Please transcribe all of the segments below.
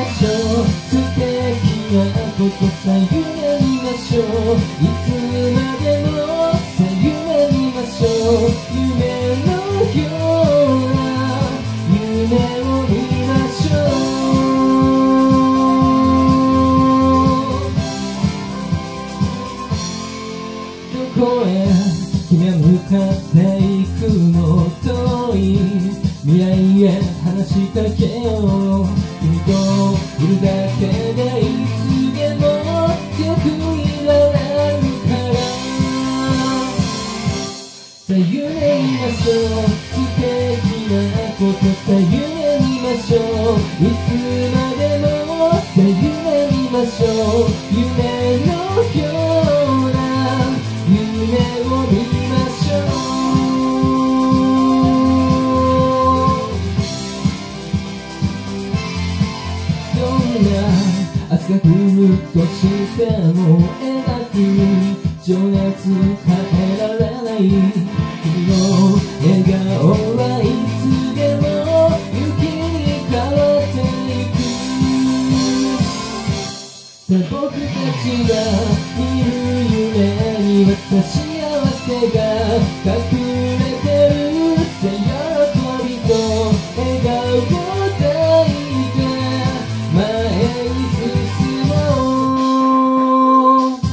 しょう。素敵なことさ夢見ましょう。いつまでもさ夢見ましょう。夢のような夢を見ましょう。どこへ君は向かっていくの。遠い未来へ話しかけよう。君といるだけでいつでも強くいられるからさあ夢見ましょう。素敵なことさ夢見ましょう。いつまでもさ夢見ましょう。夢のような夢を見ましょう。明日が来るとしても描く情熱変えられない。君の笑顔はいつでも雪に変わっていく。さあ僕たちが見る夢にはさ幸せが隠れてる。さ喜びと笑顔を抱いて前に進もう。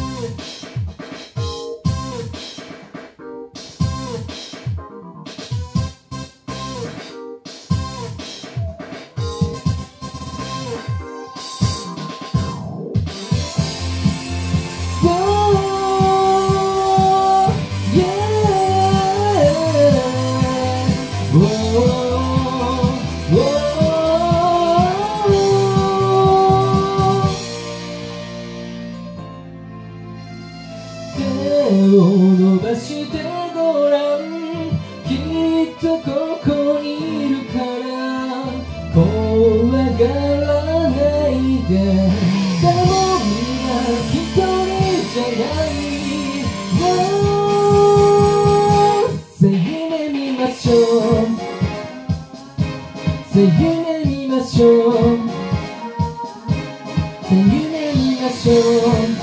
手を伸ばしてごらん。きっとここにいるから怖がらないで。誰もみんな一人じゃない。さあ夢見ましょう。さあ夢見ましょう。さあ夢見ましょう。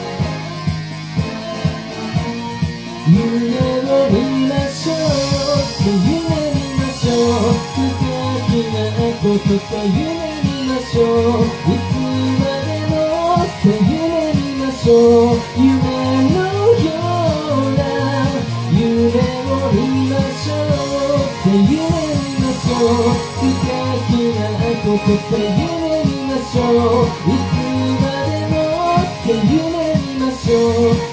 夢を見ましょう。夢見ましょう。素敵なことさ夢見ましょう。いつまでもさ夢見ましょう。夢のような夢を見ましょう。さ夢見ましょう。素敵なことさ夢見ましょう。いつまでもさ夢見ましょう。